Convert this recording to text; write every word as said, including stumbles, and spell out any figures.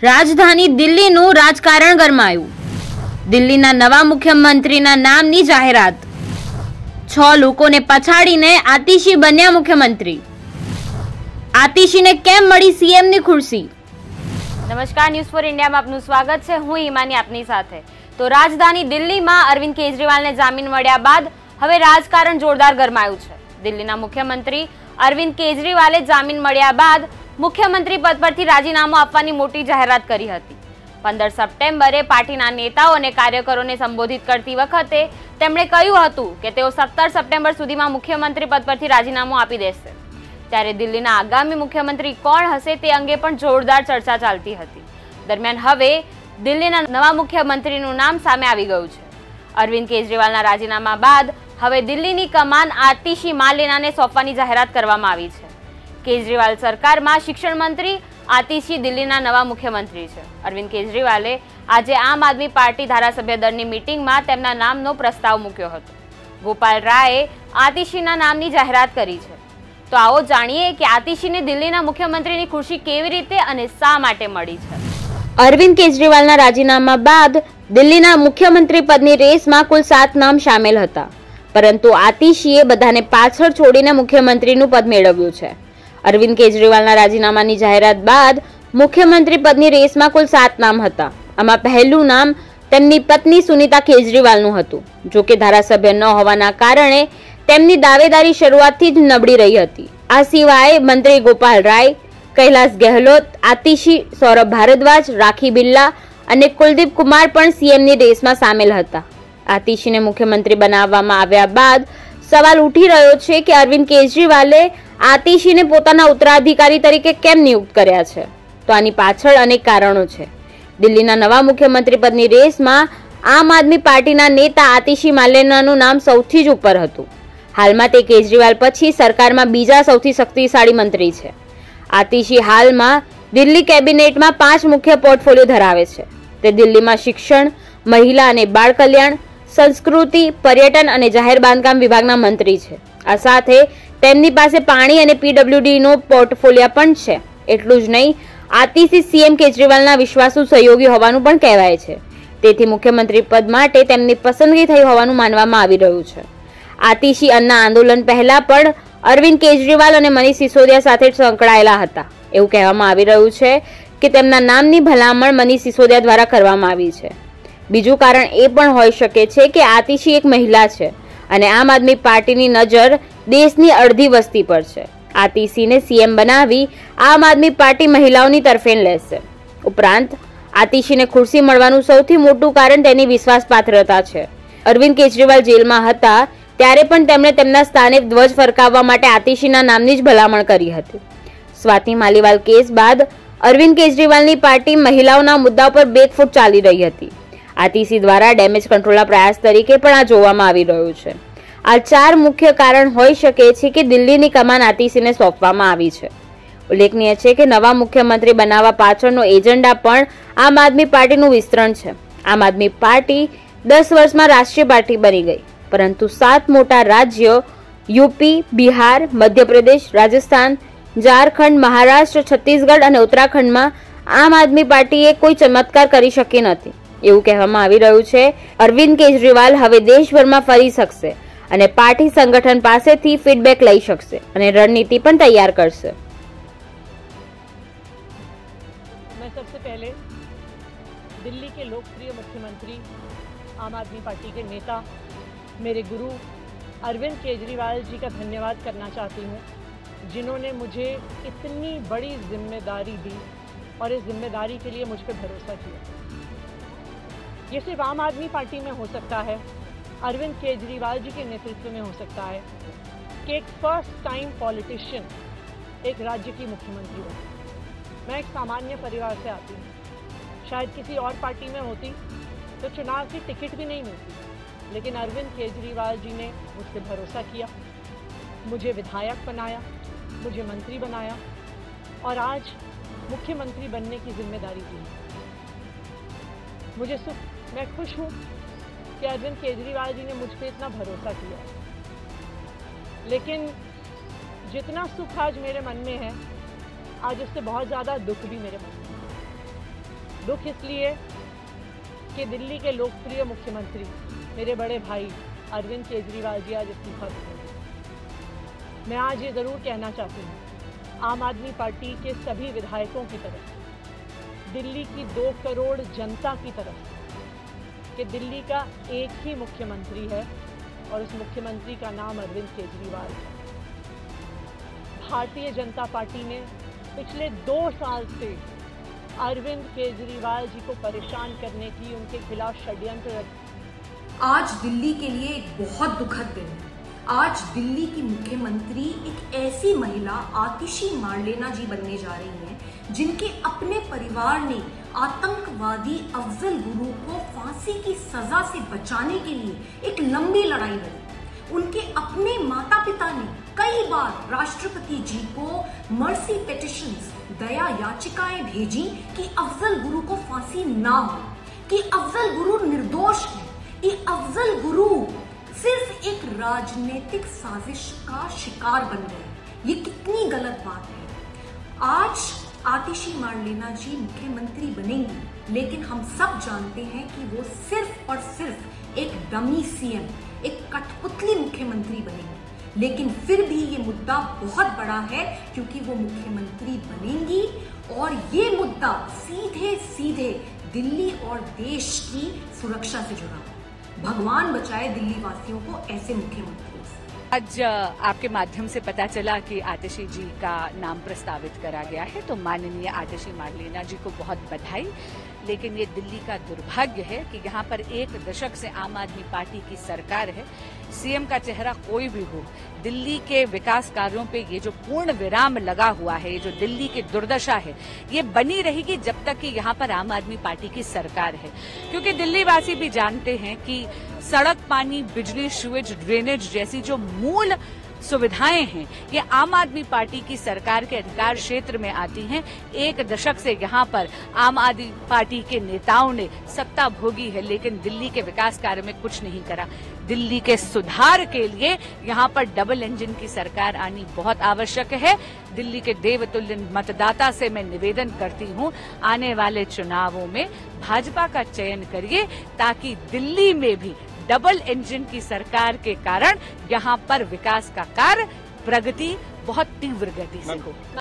રાજધાની દિલ્હીનું રાજકારણ ગરમાયું. દિલ્હીના નવા મુખ્યમંત્રીના નામની જાહેરાત. છ લોકોને પછાડીને આતિશી બન્યા મુખ્યમંત્રી. આતિશીને કેમ મળી સીએમની ખુરશી? નમસ્કાર, ન્યૂઝ ફોર ઇન્ડિયામાં આપનું સ્વાગત છે. હું હિમાની આપની સાથે. તો રાજધાની દિલ્હીમાં અરવિંદ કેજરીવાલને જામીન મળ્યા બાદ હવે રાજકારણ જોરદાર ગરમાયું છે. દિલ્હીના મુખ્યમંત્રી અરવિંદ કેજરીવાલે જામીન મળ્યા બાદ મુખ્યમંત્રી પદ પરથી રાજીનામું આપવાની મોટી જાહેરાત કરી હતી. પંદર સપ્ટેમ્બરે પાર્ટીના નેતાઓ અને કાર્યકરોને સંબોધિત કરતી વખતે તેમણે કહ્યું હતું કે તેઓ સત્તર સપ્ટેમ્બર સુધીમાં મુખ્યમંત્રી પદ પરથી રાજીનામું આપી દેશે. ત્યારે દિલ્હીના આગામી મુખ્યમંત્રી કોણ હશે તે અંગે પણ જોરદાર ચર્ચા ચાલતી હતી. દરમિયાન હવે દિલ્હીના નવા મુખ્યમંત્રીનું નામ સામે આવી ગયું છે. અરવિંદ કેજરીવાલના રાજીનામા બાદ હવે દિલ્હીની કમાન આતિશી માલેનાને સોંપવાની જાહેરાત કરવામાં આવી છે. કેજરીવાલ સરકારમાં શિક્ષણ મંત્રી આતિશી દિલ્હીના નવા મુખ્યમંત્રી છે. અરવિંદ કેજરીવાલે આજે આમ આદમી પાર્ટી ધારાસભ્ય દળની મીટિંગમાં તેમના નામનો પ્રસ્તાવ મૂક્યો હતો. ગોપાલ રાયે આતિશીના નામની જાહેરાત કરી છે. તો આવો જાણીએ કે આતિશીને દિલ્હીના મુખ્યમંત્રીની ખુરશી કેવી રીતે અને શા માટે મળી છે. અરવિંદ કેજરીવાલના રાજીનામા બાદ દિલ્હીના મુખ્યમંત્રી પદની રેસમાં કુલ સાત નામ સામેલ હતા, પરંતુ આતિશીએ બધાને પાછળ છોડીને મુખ્યમંત્રીનું પદ મેળવ્યું છે. અરવિંદ કેજરીવાલના રાજીનામાની જાહેરાત બાદ મુખ્યમંત્રી પદની રેસમાં કુલ સાત નામ હતા. આમાં પહેલું નામ તેમની પત્ની સુનીતા કેજરીવાલનું હતું. જો કે ધારાસભ્ય ન હોવાના કારણે તેમની દાવેદારી શરૂઆતથી જ નબળી રહી હતી. આ સિવાય મંત્રી ગોપાલ રાય, કૈલાશ ગેહલોત, આતિશી, સૌરભ ભારદ્વાજ, રાખી બિરલા અને કુલદીપ કુમાર પણ સીએમની રેસમાં સામેલ હતા. આતિશીને મુખ્યમંત્રી બનાવવામાં આવ્યા બાદ સવાલ ઉઠી રહ્યો છે કે અરવિંદ કેજરીવાલે આતિશીને પોતાના ઉત્તરાધિકારી તરીકે કેમ નિયુક્ત કર્યા છે. તો આની પાછળ અનેક કારણો છે. દિલ્હીના નવા મુખ્યમંત્રી પદની રેસમાં આમ આદમી પાર્ટીના નેતા આતિશી માલેનાનું નામ સૌથી જ ઉપર હતું. હાલમાં તે કેજરીવાલ પછી સરકારમાં બીજા સૌથી શક્તિશાળી મંત્રી છે. આતિશી હાલમાં દિલ્હી કેબિનેટમાં પાંચ મુખ્ય પોર્ટફોલિયો ધરાવે છે. તે દિલ્હીમાં શિક્ષણ, મહિલા અને બાળ કલ્યાણ, સંસ્કૃતિ, પર્યટન અને જાહેર બાંધકામ વિભાગના મંત્રી છે. આ સાથે તેમની પાસે પાણી અને પીડબ્લ્યુડી નો પોર્ટફોલિયો પણ છે. એટલું જ નહીં, આતિશી સીએમ કેજરીવાલના વિશ્વાસુ સહયોગી હોવાનું પણ કહેવાય છે. તેથી મુખ્યમંત્રી પદ માટે તેમની પસંદગી થઈ હોવાનું માનવામાં આવી રહ્યું છે. આતિશી અન્ના આંદોલન પહેલા પણ અરવિંદ કેજરીવાલ અને મનીષ સિસોદિયા સાથે સંકળાયેલા હતા. એવું કહેવામાં આવી રહ્યું છે કે તેમના નામની ભલામણ મનીષ સિસોદિયા દ્વારા કરવામાં આવી છે. બીજું કારણ એ પણ હોઈ શકે છે કે આતિશી એક મહિલા છે અને આમ આદમી પાર્ટીની નજર દેશની અડધી વસ્તી પર છે. આતિશીને સીએમ બનાવી આમ આદમી પાર્ટી મહિલાઓની તરફેણ લેશે. ઉપરાંત આતિશીને ખુરશી મળવાનું સૌથી મોટું કારણ તેની વિશ્વાસપાત્રતા છે. અરવિંદ કેજરીવાલ જેલમાં હતા ત્યારે પણ તેમણે તેમના સ્થાને ધ્વજ ફરકાવવા માટે આતિશીના નામની જ ભલામણ કરી હતી. સ્વાતિ માલીવાલ કેસ બાદ અરવિંદ કેજરીવાલની પાર્ટી મહિલાઓના મુદ્દા પર બેકફૂટ ચાલી રહી હતી. આતિશી દ્વારા ડેમેજ કંટ્રોલના પ્રયાસ તરીકે પણ આ જોવામાં આવી રહ્યું છે. આ ચાર મુખ્ય કારણ હોઈ શકે છે કે દિલ્હીની કમાન આતિશીને સોંપવામાં આવી છે. ઉલ્લેખનીય છે કે નવા મુખ્યમંત્રી બનાવવા પાછળનો એજન્ડા પણ આમ આદમી પાર્ટીનું વિસ્તરણ છે. આમ આદમી પાર્ટી દસ વર્ષમાં રાષ્ટ્રીય પાર્ટી બની ગઈ, પરંતુ સાત મોટા રાજ્યો યુપી, બિહાર, મધ્યપ્રદેશ, રાજસ્થાન, ઝારખંડ, મહારાષ્ટ્ર, છત્તીસગઢ અને ઉત્તરાખંડમાં આમ આદમી પાર્ટીએ કોઈ ચમત્કાર કરી શકી નથી. એવું કહેવામાં આવી રહ્યું છે અરવિંદ કેજરીવાલ હવે દેશભરમાં ફરી શકશે અને પાર્ટી સંગઠન પાસેથી ફીડબેક લઈ શકશે અને રણનીતિ પણ તૈયાર કરશે. मैं सबसे पहले दिल्ली के लोकप्रिय मुख्यमंत्री, आम आदमी पार्टी के नेता, मेरे गुरु अरविंद केजरीवाल जी का धन्यवाद करना चाहती हूँ, जिन्होंने मुझे इतनी बड़ी जिम्मेदारी दी और इस जिम्मेदारी के लिए मुझ पर भरोसा किया. ये सिर्फ आम आदमी पार्टी में हो सकता है, अरविंद केजरीवाल जी के नेतृत्व में हो सकता है कि एक फर्स्ट टाइम पॉलिटिशियन एक राज्य की मुख्यमंत्री बने. मैं एक सामान्य परिवार से आती हूँ. शायद किसी और पार्टी में होती तो चुनाव की टिकट भी नहीं मिलती, लेकिन अरविंद केजरीवाल जी ने मुझ पर भरोसा किया, मुझे विधायक बनाया, मुझे मंत्री बनाया और आज मुख्यमंत्री बनने की जिम्मेदारी दी. मुझे सुख मैं खुश हूँ कि अरविंद केजरीवाल जी ने मुझ पर इतना भरोसा किया. लेकिन जितना सुख आज मेरे मन में है, आज उससे बहुत ज़्यादा दुख भी मेरे मन में है. दुख इसलिए कि दिल्ली के लोकप्रिय मुख्यमंत्री मेरे बड़े भाई अरविंद केजरीवाल जी आज इस्तीफा देंगे। मैं आज ये ज़रूर कहना चाहती हूँ, आम आदमी पार्टी के सभी विधायकों की तरफ, दिल्ली की दो करोड़ जनता की तरफ, कि दिल्ली का एक ही मुख्यमंत्री है और उस मुख्यमंत्री का नाम अरविंद केजरीवाल है। भारतीय जनता पार्टी ने पिछले दो साल से अरविंद केजरीवाल जी को परेशान करने की, उनके खिलाफ षड्यंत्र। आज दिल्ली के लिए एक बहुत दुखद दिन है। आज दिल्ली की मुख्यमंत्री एक ऐसी महिला आतिशी मार्लेना जी बनने जा रही हैं, जिनके अपने परिवार ने आतंकवादी अफजल गुरु को फांसी की सजा से बचाने के लिए एक लंबी लड़ाई लड़ी। उनके अपने माता पिता ने कई बार राष्ट्रपति जी को मर्सी पिटिशंस, दया याचिकाएं भेजी कि अफजल गुरु को फांसी ना हो, कि अफजल गुरु निर्दोष है, कि अफजल गुरु सिर्फ एक राजनीतिक साजिश का शिकार बन गए। ये कितनी गलत बात है। आज आतिशी मार्लेना जी मुख्यमंत्री बनेंगी, लेकिन हम सब जानते हैं कि वो सिर्फ और सिर्फ एक डमी सीएम, एक कठपुतली मुख्यमंत्री बनेंगी। लेकिन फिर भी ये मुद्दा बहुत बड़ा है, क्योंकि वो मुख्यमंत्री बनेंगी और ये मुद्दा सीधे सीधे दिल्ली और देश की सुरक्षा से जुड़ा है। भगवान बचाए दिल्ली वासियों को ऐसे मुख्यमंत्रियों से। आज आपके माध्यम से पता चला कि आतिशी जी का नाम प्रस्तावित करा गया है, तो माननीय आतिशी मार्लेना जी को बहुत बधाई। लेकिन ये दिल्ली का दुर्भाग्य है कि यहाँ पर एक दशक से आम आदमी पार्टी की सरकार है। सीएम का चेहरा कोई भी हो, दिल्ली के विकास कार्यों पे ये जो पूर्ण विराम लगा हुआ है, ये जो दिल्ली की दुर्दशा है, ये बनी रहेगी जब तक कि यहाँ पर आम आदमी पार्टी की सरकार है। क्योंकि दिल्ली वासी भी जानते हैं कि सड़क, पानी, बिजली, सीवेज, ड्रेनेज जैसी जो मूल सुविधाएं हैं, ये आम आदमी पार्टी की सरकार के अधिकार क्षेत्र में आती हैं। एक दशक से यहाँ पर आम आदमी पार्टी के नेताओं ने सत्ता भोगी है, लेकिन दिल्ली के विकास कार्य में कुछ नहीं करा। दिल्ली के सुधार के लिए यहाँ पर डबल इंजन की सरकार आनी बहुत आवश्यक है। दिल्ली के देवतुल्य मतदाता से मैं निवेदन करती हूँ, आने वाले चुनावों में भाजपा का चयन करिए, ताकि दिल्ली में भी डबल इंजन की सरकार के कारण यहाँ पर विकास का कार्य, प्रगति बहुत तीव्र गति से हो।